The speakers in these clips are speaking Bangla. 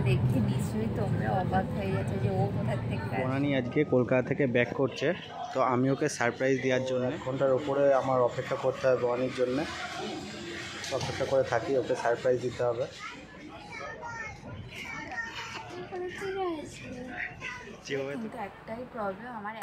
দেখে নিশ্চয়ই তোমরা অবাক হয়ে গেছে যে ও কোথা থেকে। বনানী আজকে কলকাতা থেকে ব্যাক করছে, তো আমি ওকে সারপ্রাইজ দেওয়ার জন্য ঘন্টার ওপরে আমার অপেক্ষা করতে হবে। বনানীর জন্য অপেক্ষা করে থাকি, ওকে সারপ্রাইজ দিতে হবে। কিন্তু একটাই প্রবলেম আমার।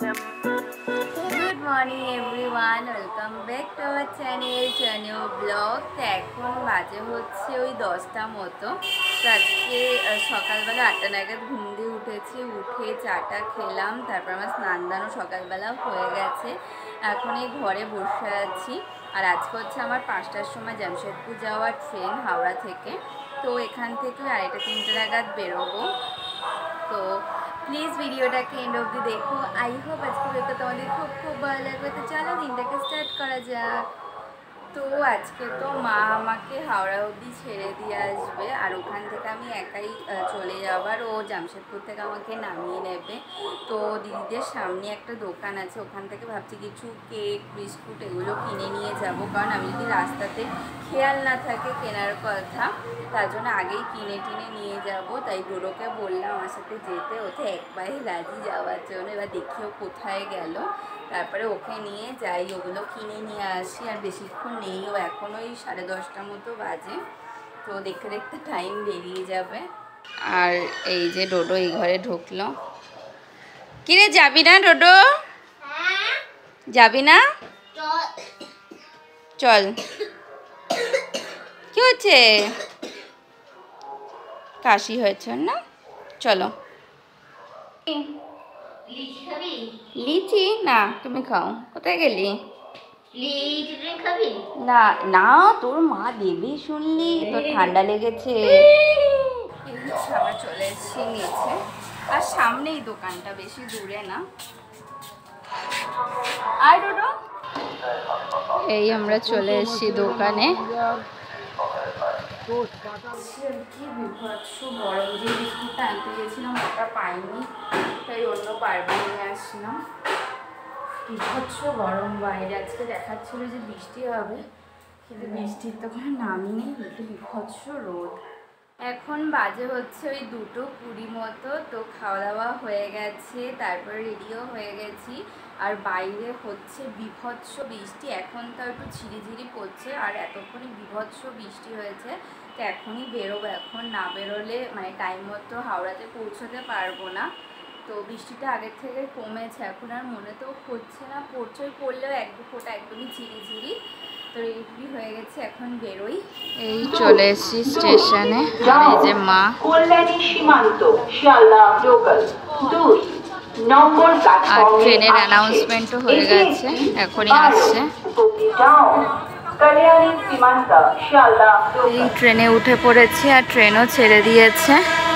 Good morning everyone, welcome back to our channel blog. তো এখন বাজে হচ্ছে ওই 10টা মতো। তো আজকে সকালবেলা 8টা নাগাদ ঘুম দিয়ে উঠেছি, উঠে চাটা খেলাম, তারপর আমার স্নান দানও সকালবেলা হয়ে গেছে। এখন এই ঘরে বসে আছি। আর আজকে হচ্ছে আমার 5টার সময় জামশেদপুর যাওয়ার ট্রেন হাওড়া থেকে। তো এখান থেকে 2:30-3টে নাগাদ বেরোবো। তো প্লিজ ভিডিওটাকে এন্ড অবধি দেখো। আই হোপ আজকে ভিডিওটা তোমাদের খুব খুব ভালো লাগবে। তো চলো দিনটাকে স্টার্ট করা যাক। তো আজকে তো মা আমাকে হাওড়া অবধি ছেড়ে দিয়ে আসবে, আর ওখান থেকে আমি একাই চলে যাবার। ও জামশেদপুর থেকে আমাকে নামিয়ে নেবে। তো দিদিদের সামনে একটা দোকান আছে, ওখান থেকে ভাবছি কিছু কেক বিস্কুট এগুলো কিনে নিয়ে যাব, কারণ আমি যদি রাস্তাতে খেয়াল না থাকে কেনার কথা, তার জন্য আগেই কিনে টিনে নিয়ে যাব। তাই ডোডোকে বললাম আমার সাথে যেতে, ওতে একবারই রাজি যাওয়ার জন্য। এবার দেখিও কোথায় গেল, তারপরে ওকে নিয়ে যাই, ওগুলো কিনে নিয়ে আসি। আর বেশিক্ষণ নেই, ও এখন ওই 10:30 মতো বাজে। তো দেখতে দেখতে টাইম বেরিয়ে যাবে। আর এই যে ডোডো এই ঘরে ঢুকলো। কিরে যাবি না ডোডো? যাবি না? চল। কি হচ্ছে? কাশি হয়েছে না? চলো। লিচি না, তুমি খাও। কোথায় গেলি? না না, তোর মা দেবে শুনলি, তোর ঠান্ডা লেগেছে। আমরা চলে এসেছি নিচে, আর সামনেই দোকানটা, বেশি দূরে না। আর ডোডো এই আমরা চলে এসেছি দোকানে। কি বিভৎস গরম, যে বিস্কুটটা আনতে গেছিলাম ওটা পাইনি, তাই অন্য বারবার নিয়ে আসলাম। বিভৎস গরম বাইরে। আজকে দেখাচ্ছিল যে বৃষ্টি হবে, কিন্তু বৃষ্টির তো কোনো নামই নেই, একটু বিভৎস রোদ। এখন বাজে হচ্ছে ওই 2:20 মতো। তো খাওয়া দাওয়া হয়ে গেছে, তারপর রেডিও হয়ে গেছি। আর বাইরে হচ্ছে বিভৎস বৃষ্টি। এখন তো একটু ঝিরিঝিরি পড়ছে, আর এতক্ষণই বিভৎস বৃষ্টি হয়েছে। তো এখনই বেরোবো, এখন না বেরোলে মানে টাইম মতো হাওড়াতে পৌঁছতে পারবো না। তো বৃষ্টিটা আগের থেকে কমেছে, এখন আর মনে তো হচ্ছে না পড়ছে, পড়লেও 1-2 ফোঁটা, একদমই ঝিরিঝিরি। তো রেডি হয়ে গেছে, এখন বেরোই। এই চলে এসেছি স্টেশনে, আর এই যে মা। কল্যাণী সীমান্ত শিয়ালদা লোকাল 2 নম্বর প্ল্যাটফর্মে। আর ট্রেনের অ্যানাউন্সমেন্টও হয়ে গেছে, এখনই আসছে। কল্যাণী সীমান্ত শিয়ালদা। এই ট্রেনে উঠে পড়েছি, আর ট্রেনও ছেড়ে দিয়েছে।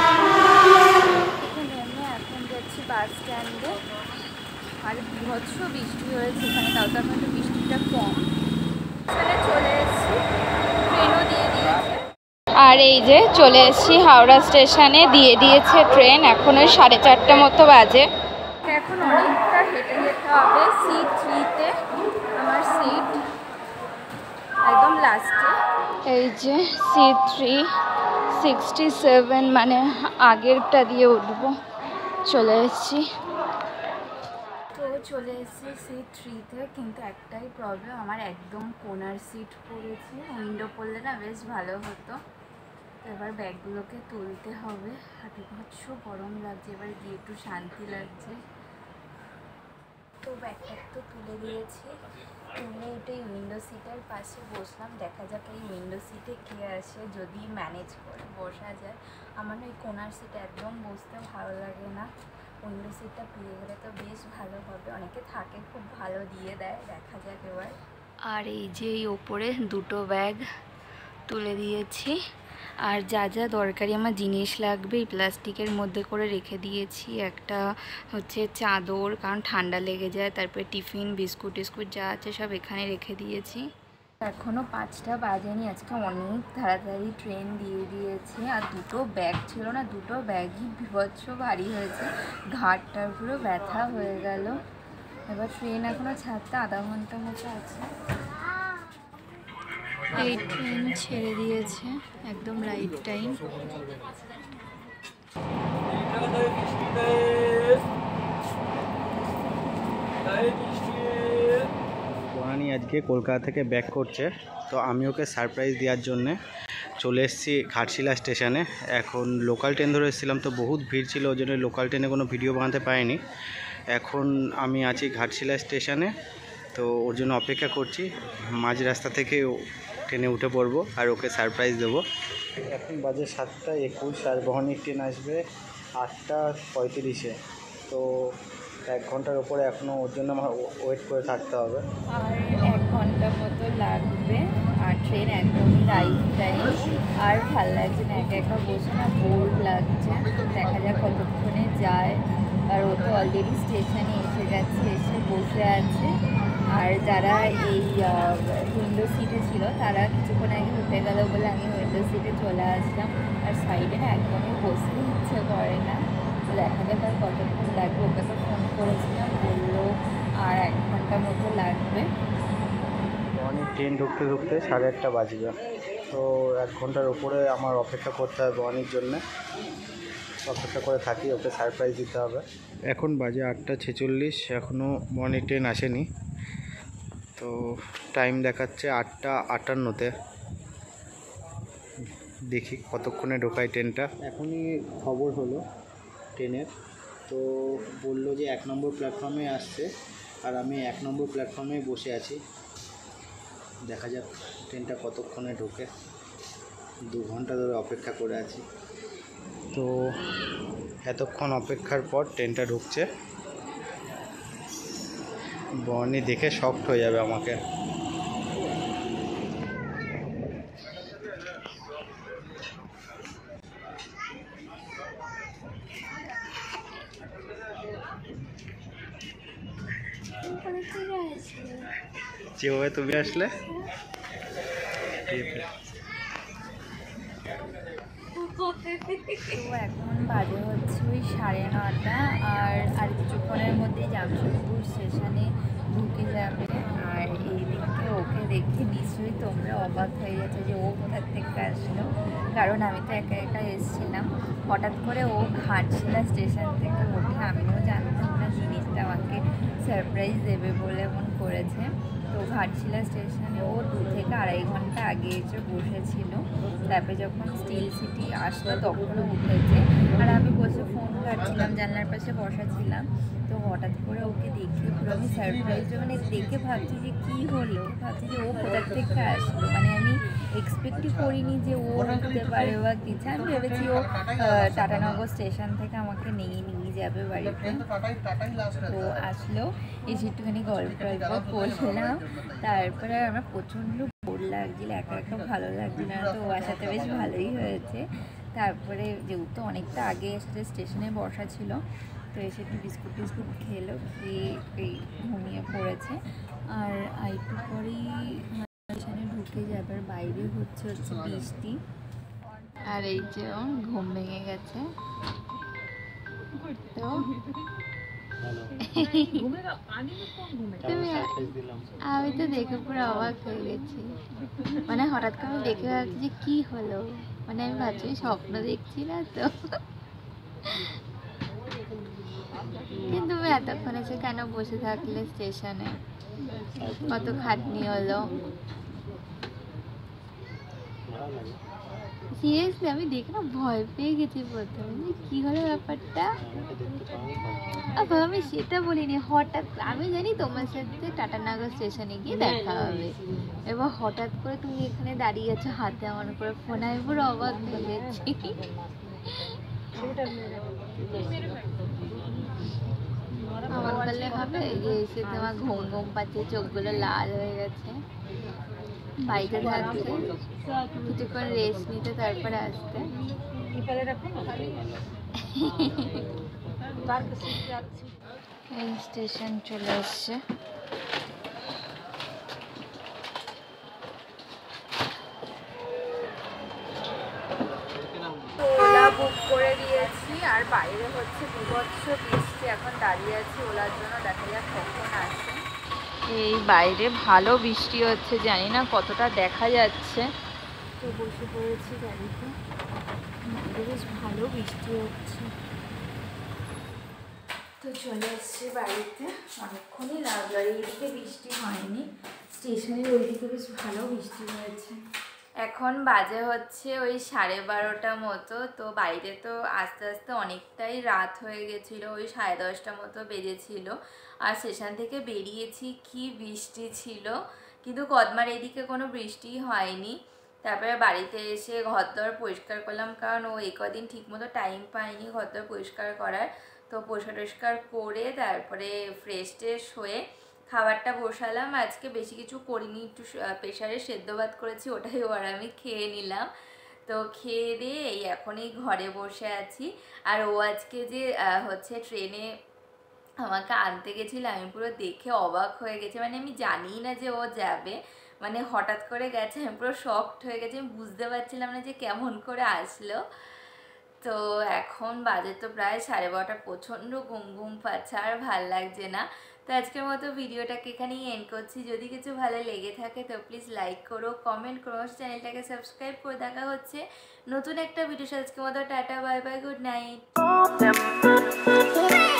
এখন যাচ্ছি বাস স্ট্যান্ডে। আর বিভৎস বৃষ্টি হয়েছে এখানে, তাও তো এখন একটু বৃষ্টিটা কম। চলে এসেছি, ট্রেনও দিয়ে দিয়েছে। আর এই যে চলে এসেছি হাওড়া স্টেশনে, দিয়ে দিয়েছে ট্রেন। এখন ওই 4:30 মতো বাজে। এখন অনেকটা হেঁটে যেতে হবে। সিট 3-তে আমার সিট, একদম লাস্টে। এই যে সিট 3, 67, মানে আগেরটা দিয়ে উঠবো। চলে এসেছি। তো চলে এসেছি সিট 3-তে, কিন্তু একটাই প্রবলেম, আমার একদম কোনার সিট পড়েছে। উইন্ডো পড়লে না বেশ ভালো হতো। তো এবার ব্যাগগুলোকে তুলতে হবে, আর বিভৎস গরম লাগছে, এবার গিয়ে একটু শান্তি লাগছে। তো ব্যাগটা তো তুলে দিয়েছি, তুলে এটাই উইন্ডো সিটের পাশে বসলাম। দেখা যাক এই উইন্ডো সিটে কে আসে, যদি ম্যানেজ করে বসা যায়। আমার ওই কোনার সিটে একদম বসতে ভালো লাগে না, উইন্ডো সিটটা পেয়ে গেলে তো বেশ ভালো হবে। অনেকে থাকে খুব ভালো দিয়ে দেয়, দেখা যাক এবার। আর এই যে এই ওপরে 2টো ব্যাগ তুলে দিয়েছি, আর যা যা দরকারি আমার জিনিস লাগবে এই প্লাস্টিকের মধ্যে করে রেখে দিয়েছি। একটা হচ্ছে চাদর, কারণ ঠান্ডা লেগে যায়, তারপরে টিফিন, বিস্কুট টিস্কুট যা আছে সব এখানে রেখে দিয়েছি। এখনও 5টা বাজেনি, আজকে অনেক তাড়াতাড়ি ট্রেন দিয়ে দিয়েছে। আর 2টো ব্যাগ ছিল না, 2টো ব্যাগই বিভৎস ভারী হয়েছে, ঘাটটা পুরো ব্যথা হয়ে গেল। এবার ট্রেন এখনও ছাড়তে আধা ঘন্টা মতো আছে। এই ট্রেন ছেড়ে দিয়েছে, একদম রাইট টাইম। বনানি আজকে কলকাতা থেকে ব্যাক করছে, তো আমি ওকে সারপ্রাইজ দেওয়ার জন্যে চলে এসেছি ঘাটশিলা স্টেশনে। এখন লোকাল ট্রেন ধরে এসেছিলাম, তো বহুত ভিড় ছিল, ওই জন্য লোকাল ট্রেনে কোনো ভিডিও বানাতে পারিনি। এখন আমি আছি ঘাটশিলা স্টেশনে, তো ওর জন্য অপেক্ষা করছি। মাঝ রাস্তা থেকে ট্রেনে উঠে পড়বো আর ওকে সারপ্রাইজ দেবো। এখন বাজে 7:21 আর বহনির ট্রেন আসবে 8:35-এ। তো 1 ঘন্টার ওপরে এখনও ওর জন্য আমার ওয়েট করে থাকতে হবে। আর 1 ঘন্টা মতো লাগবে। আর ট্রেন একদমই রাইট টাইম। আর ভালো লাগছে না, একা একা বসে না, বোর লাগছে। দেখা যাক কতক্ষণে যায়। আর ও তো অলরেডি স্টেশনে এসে গেছে, এসে বসে আছে। আর যারা এই উইন্ডো সিটে ছিল তারা কিছুক্ষণ আগে উঠে গেল বলে আমি উইন্ডো সিটে চলে আসলাম। আর সাইডে না একদমই বসতে ইচ্ছে করে না। দেখা যাক আর কতক্ষণ লাগবে। ওকে তো ফোন করেছিলাম, বললো আর 1 ঘন্টা মতো লাগবে। অনেক ট্রেন ঢুকতে 8:30 বাজবে। তো 1 ঘন্টার ওপরে আমার অপেক্ষা করতে হবে অনেক জন্যে। অপেক্ষা করে থাকি, ওকে সারপ্রাইজ দিতে হবে। এখন বাজে 8:46, এখনও মর্নিং ট্রেন আসেনি। তো টাইম দেখাচ্ছে 8:58-তে। দেখি কতক্ষণে ঢোকায় ট্রেনটা। এখনই খবর হলো ট্রেনের, তো বললো যে 1 নম্বর প্ল্যাটফর্মে আসছে। আর আমি 1 নম্বর প্ল্যাটফর্মে বসে আছি। দেখা যাক ট্রেনটা কতক্ষণে ঢোকে। 2 ঘন্টা ধরে অপেক্ষা করে আছি। তো এতক্ষণ অপেক্ষার পর ট্রেনটা ঢুকছে। বর্ণি দেখে শকড হয়ে যাবে আমাকে। যেভাবে তুমি আসলে তো এখন বাজে হচ্ছে ওই 9:30। আর কিছুক্ষণের মধ্যেই জামশেদপুর স্টেশনে ঢুকে যাবে। আর এই দিককে ওকে দেখে নিশ্চয়ই তোমরা অবাক হয়ে গেছে যে ও কোথার থেকে আসলো। কারণ আমি তো একা একা এসেছিলাম। হঠাৎ করে ও ঘাটশিলা স্টেশন থেকে ওঠে, আমিও জানতাম না জিনিসটা আমাকে সারপ্রাইজ দেবে বলে এমন করেছে। তো ঘাটশিলা স্টেশনে ও 2 থেকে 2.5 ঘন্টা আগে এসে বসেছিল। তারপরে যখন স্টিল সিটি আসলো তখনও উঠেছে। আর আমি বসে ফোন ঘাটছিলাম, জানলার পাশে বসা ছিলাম। তো হঠাৎ করে ওকে দেখে পুরো আমি সারপ্রাইজ, মানে দেখে ভাবছি যে কী হলো, ভাবছি যে ও কোথার থেকে আসলো। মানে আমি এক্সপেক্টই করিনি যে ও উঠতে পারে বা কিছু। আমি ভেবেছি ও টাটানগর স্টেশন থেকে আমাকে নিয়ে যাবে বাড়িতে। তো আসলো, এসে একটুখানি গল্প করলাম। তারপরে আমার প্রচণ্ড বোর লাগছিল, একা একা ভালো লাগছিল না। তো ও আসাতে বেশ ভালোই হয়েছে। তারপরে যেহেতু অনেকটা আগে এসে স্টেশনে বসা ছিল, তো এসে একটু বিস্কুট খেলো, খেয়ে এই ঘুমিয়ে পড়েছে। আর একটু পরেই স্টেশনে ঢুকে যাবে। আর বাইরে হচ্ছে বৃষ্টি। আর এই যে ঘুম ভেঙে গেছে। তো আমি তো দেখে পুরো অবাক হয়ে গেছি। মানে হঠাৎ করে আমি দেখে ভাবছি যে কি হলো, মানে আমি ভাবছি স্বপ্ন দেখছি না তো। কিন্তু তুমি এতক্ষণ এসে কেন বসে থাকলে স্টেশনে? কত খাটনি হলো। সিরিয়াসলি আমি দেখে না ভয় পেয়ে গেছি প্রথমে, কি হলো ব্যাপারটা। আমি সেটা বলিনি, হঠাৎ আমি জানি তোমার সাথে টাটানগর স্টেশনে গিয়ে দেখা হবে। এবার হঠাৎ করে তুমি এখানে দাঁড়িয়ে আছো, হাতে আমার করে ফোন। আমি পুরো অবাক হয়ে গেছি। অবাক করলে হবে যে এসে তোমার ঘুম ঘুম পাচ্ছে, চোখগুলো লাল হয়ে গেছে, বাইরে থাকতে কিছুক্ষণ রেস্ট নিতে তারপরে আসতে। এই স্টেশন চলে আসছে। ওলা বুক করে দিয়েছি। আর বাইরে হচ্ছে বিভৎস বৃষ্টি। এখন দাঁড়িয়ে আছি ওলার জন্য, দেখা যাক কখন আসে। এই বাইরে ভালো বৃষ্টি হচ্ছে, জানি না কতটা দেখা যাচ্ছে। তো বসে পড়েছি গাড়িতে, বাইরে বেশ ভালো বৃষ্টি হচ্ছে। তো চলে এসছি বাড়িতে, অনেকক্ষণই লাগলো। আর এইদিকে বৃষ্টি হয়নি, স্টেশনের ওইদিকে বেশ ভালো বৃষ্টি হয়েছে। এখন বাজে হচ্ছে ওই 12:30 মতো। তো বাইরে তো আস্তে আস্তে অনেকটাই রাত হয়ে গেছিলো, ওই 10:30 মতো বেজেছিল। আর স্টেশন থেকে বেরিয়েছি, কি বৃষ্টি ছিল, কিন্তু কদমার এদিকে কোনো বৃষ্টি হয়নি। তারপরে বাড়িতে এসে ঘরদোর পরিষ্কার করলাম, কারণ ও এই কদিন ঠিকমতো টাইম পাইনি ঘরদোর পরিষ্কার করার। তো পরিষ্কার করে তারপরে ফ্রেশ ট্রেশ হয়ে খাবারটা বসালাম। আজকে বেশি কিছু করিনি, একটু প্রেশারে সেদ্ধ ভাত করেছি, ওটাই ওর আমি খেয়ে নিলাম। তো খেয়ে দিয়ে এই এখনই ঘরে বসে আছি। আর ও আজকে যে হচ্ছে ট্রেনে আমাকে আনতে গেছিল, আমি পুরো দেখে অবাক হয়ে গেছি। মানে আমি জানি না যে ও যাবে, মানে হঠাৎ করে গেছে, আমি পুরো শকড হয়ে গেছি। আমি বুঝতে পারছিলাম না যে কেমন করে আসলো। তো এখন বাজে তো প্রায় 12:30, প্রচণ্ড ঘুম ঘুম পাচ্ছে, আর ভাল লাগছে না। তো আজকের মতো ভিডিওটাকে এখানেই এন্ড করছি। যদি কিছু ভালো লেগে থাকে তো প্লিজ লাইক করো, কমেন্ট করো, চ্যানেলটাকে সাবস্ক্রাইব করে। দেখা হচ্ছে নতুন একটা ভিডিও। আজকের মতো tata, bye bye, good night.